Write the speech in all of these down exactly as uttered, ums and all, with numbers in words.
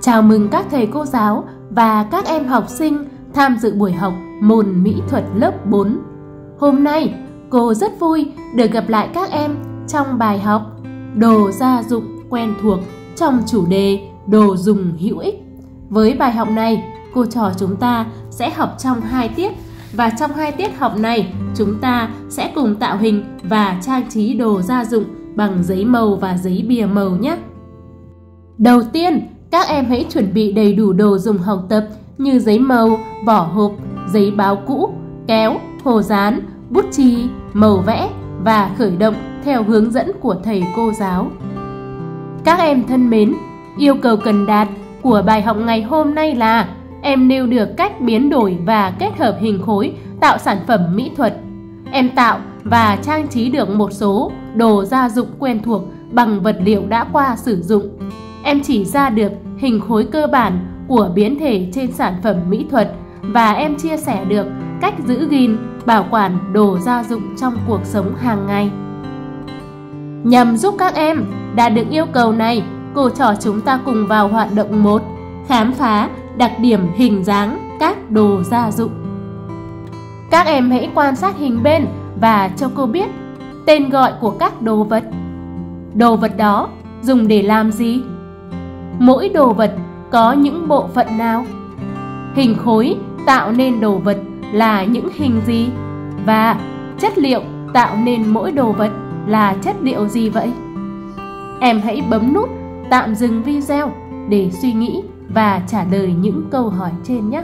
Chào mừng các thầy cô giáo và các em học sinh tham dự buổi học môn mỹ thuật lớp bốn. Hôm nay, cô rất vui được gặp lại các em trong bài học Đồ gia dụng quen thuộc trong chủ đề đồ dùng hữu ích. Với bài học này, cô trò chúng ta sẽ học trong hai tiết. Và trong hai tiết học này, chúng ta sẽ cùng tạo hình và trang trí đồ gia dụng bằng giấy màu và giấy bìa màu nhé. Đầu tiên, các em hãy chuẩn bị đầy đủ đồ dùng học tập như giấy màu, vỏ hộp, giấy báo cũ, kéo, hồ dán, bút chì, màu vẽ và khởi động theo hướng dẫn của thầy cô giáo. Các em thân mến, yêu cầu cần đạt của bài học ngày hôm nay là em nêu được cách biến đổi và kết hợp hình khối tạo sản phẩm mỹ thuật. Em tạo và trang trí được một số đồ gia dụng quen thuộc bằng vật liệu đã qua sử dụng. Em chỉ ra được hình khối cơ bản của biến thể trên sản phẩm mỹ thuật và em chia sẻ được cách giữ gìn, bảo quản đồ gia dụng trong cuộc sống hàng ngày. Nhằm giúp các em đạt được yêu cầu này, cô trò chúng ta cùng vào hoạt động một, khám phá đặc điểm hình dáng các đồ gia dụng. Các em hãy quan sát hình bên và cho cô biết tên gọi của các đồ vật. Đồ vật đó dùng để làm gì? Mỗi đồ vật có những bộ phận nào? Hình khối tạo nên đồ vật là những hình gì? Và chất liệu tạo nên mỗi đồ vật là chất liệu gì vậy? Em hãy bấm nút tạm dừng video để suy nghĩ và trả lời những câu hỏi trên nhé.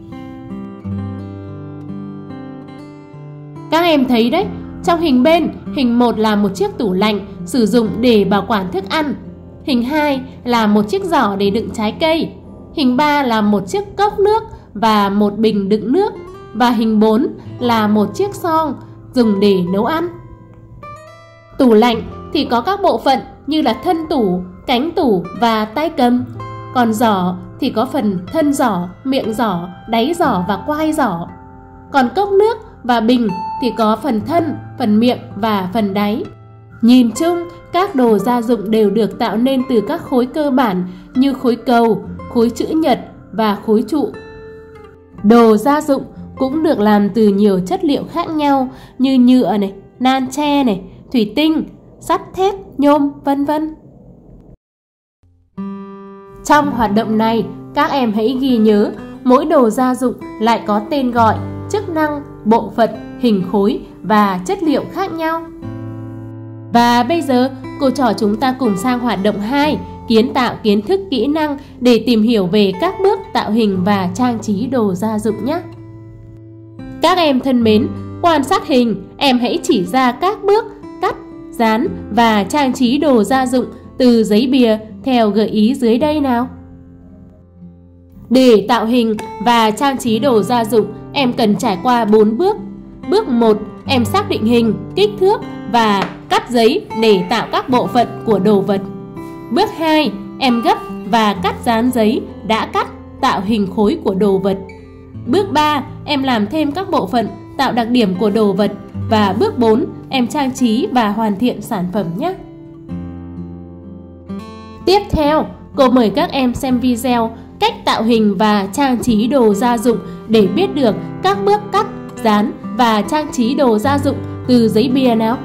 Các em thấy đấy, trong hình bên, hình một là một chiếc tủ lạnh sử dụng để bảo quản thức ăn. Hình hai là một chiếc giỏ để đựng trái cây. Hình ba là một chiếc cốc nước và một bình đựng nước. Và hình bốn là một chiếc xoong dùng để nấu ăn. Tủ lạnh thì có các bộ phận như là thân tủ, cánh tủ và tay cầm. Còn giỏ thì có phần thân giỏ, miệng giỏ, đáy giỏ và quai giỏ. Còn cốc nước và bình thì có phần thân, phần miệng và phần đáy. Nhìn chung, các đồ gia dụng đều được tạo nên từ các khối cơ bản như khối cầu, khối chữ nhật và khối trụ. Đồ gia dụng cũng được làm từ nhiều chất liệu khác nhau như nhựa này, nan tre này, thủy tinh, sắt thép, nhôm, vân vân. Trong hoạt động này, các em hãy ghi nhớ mỗi đồ gia dụng lại có tên gọi, chức năng, bộ phận, hình khối và chất liệu khác nhau. Và bây giờ, cô trò chúng ta cùng sang hoạt động hai, kiến tạo kiến thức kỹ năng để tìm hiểu về các bước tạo hình và trang trí đồ gia dụng nhé. Các em thân mến, quan sát hình, em hãy chỉ ra các bước cắt, dán và trang trí đồ gia dụng từ giấy bìa theo gợi ý dưới đây nào. Để tạo hình và trang trí đồ gia dụng, em cần trải qua bốn bước. Bước một, em xác định hình, kích thước và cắt giấy để tạo các bộ phận của đồ vật. Bước hai, em gấp và cắt dán giấy đã cắt tạo hình khối của đồ vật. Bước ba, em làm thêm các bộ phận tạo đặc điểm của đồ vật. Và bước bốn, em trang trí và hoàn thiện sản phẩm nhé. Tiếp theo, cô mời các em xem video cách tạo hình và trang trí đồ gia dụng để biết được các bước cắt, dán và trang trí đồ gia dụng từ giấy bìa nào.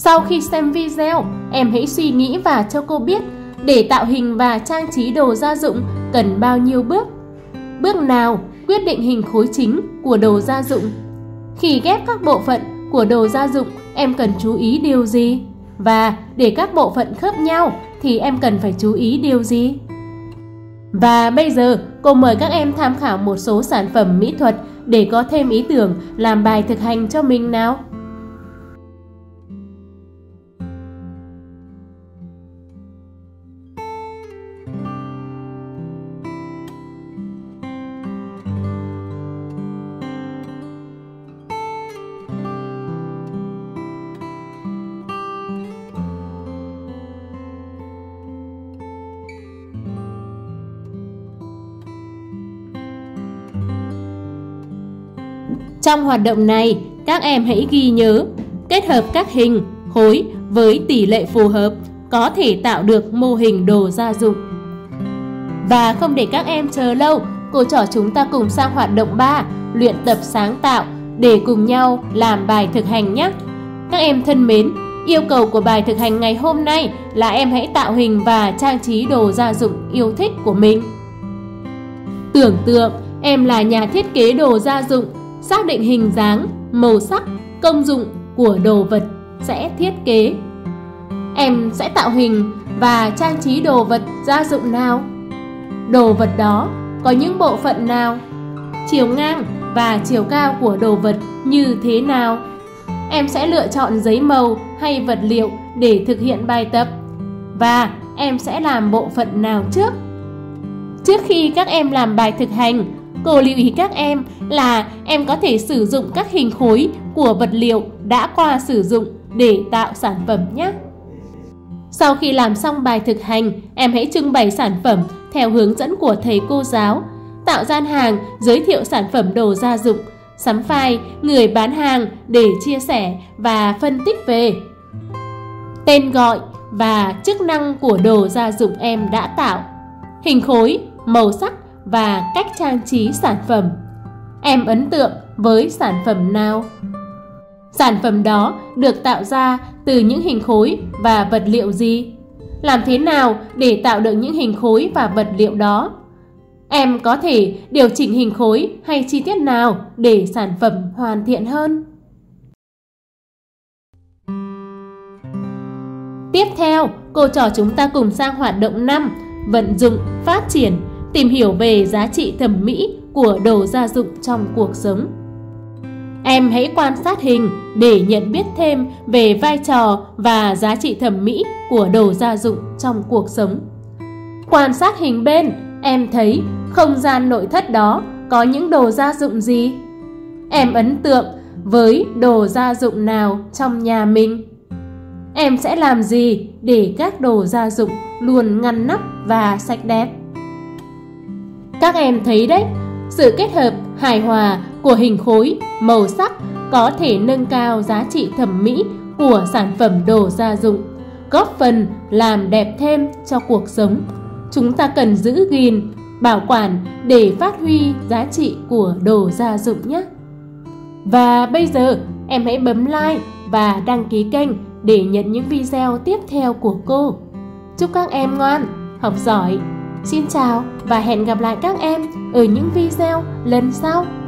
Sau khi xem video, em hãy suy nghĩ và cho cô biết để tạo hình và trang trí đồ gia dụng cần bao nhiêu bước. Bước nào quyết định hình khối chính của đồ gia dụng? Khi ghép các bộ phận của đồ gia dụng, em cần chú ý điều gì? Và để các bộ phận khớp nhau thì em cần phải chú ý điều gì? Và bây giờ cô mời các em tham khảo một số sản phẩm mỹ thuật để có thêm ý tưởng làm bài thực hành cho mình nào. Trong hoạt động này, các em hãy ghi nhớ, kết hợp các hình, khối với tỷ lệ phù hợp có thể tạo được mô hình đồ gia dụng. Và không để các em chờ lâu, cô trò chúng ta cùng sang hoạt động ba, luyện tập sáng tạo để cùng nhau làm bài thực hành nhé. Các em thân mến, yêu cầu của bài thực hành ngày hôm nay là em hãy tạo hình và trang trí đồ gia dụng yêu thích của mình. Tưởng tượng em là nhà thiết kế đồ gia dụng, xác định hình dáng, màu sắc, công dụng của đồ vật sẽ thiết kế. Em sẽ tạo hình và trang trí đồ vật gia dụng nào? Đồ vật đó có những bộ phận nào? Chiều ngang và chiều cao của đồ vật như thế nào? Em sẽ lựa chọn giấy màu hay vật liệu để thực hiện bài tập? Và em sẽ làm bộ phận nào trước? Trước khi các em làm bài thực hành, cô lưu ý các em là em có thể sử dụng các hình khối của vật liệu đã qua sử dụng để tạo sản phẩm nhé. Sau khi làm xong bài thực hành, em hãy trưng bày sản phẩm theo hướng dẫn của thầy cô giáo, tạo gian hàng giới thiệu sản phẩm đồ gia dụng, sắm file người bán hàng để chia sẻ và phân tích về tên gọi và chức năng của đồ gia dụng em đã tạo, hình khối, màu sắc và cách trang trí sản phẩm. Em ấn tượng với sản phẩm nào? Sản phẩm đó được tạo ra từ những hình khối và vật liệu gì? Làm thế nào để tạo được những hình khối và vật liệu đó? Em có thể điều chỉnh hình khối hay chi tiết nào để sản phẩm hoàn thiện hơn? Tiếp theo, cô trò chúng ta cùng sang hoạt động năm, vận dụng, phát triển, tìm hiểu về giá trị thẩm mỹ của đồ gia dụng trong cuộc sống. Em hãy quan sát hình để nhận biết thêm về vai trò và giá trị thẩm mỹ của đồ gia dụng trong cuộc sống. Quan sát hình bên, em thấy không gian nội thất đó có những đồ gia dụng gì? Em ấn tượng với đồ gia dụng nào trong nhà mình? Em sẽ làm gì để các đồ gia dụng luôn ngăn nắp và sạch đẹp? Các em thấy đấy, sự kết hợp hài hòa của hình khối, màu sắc có thể nâng cao giá trị thẩm mỹ của sản phẩm đồ gia dụng, góp phần làm đẹp thêm cho cuộc sống. Chúng ta cần giữ gìn, bảo quản để phát huy giá trị của đồ gia dụng nhé. Và bây giờ em hãy bấm like và đăng ký kênh để nhận những video tiếp theo của cô. Chúc các em ngoan, học giỏi. Xin chào và hẹn gặp lại các em ở những video lần sau.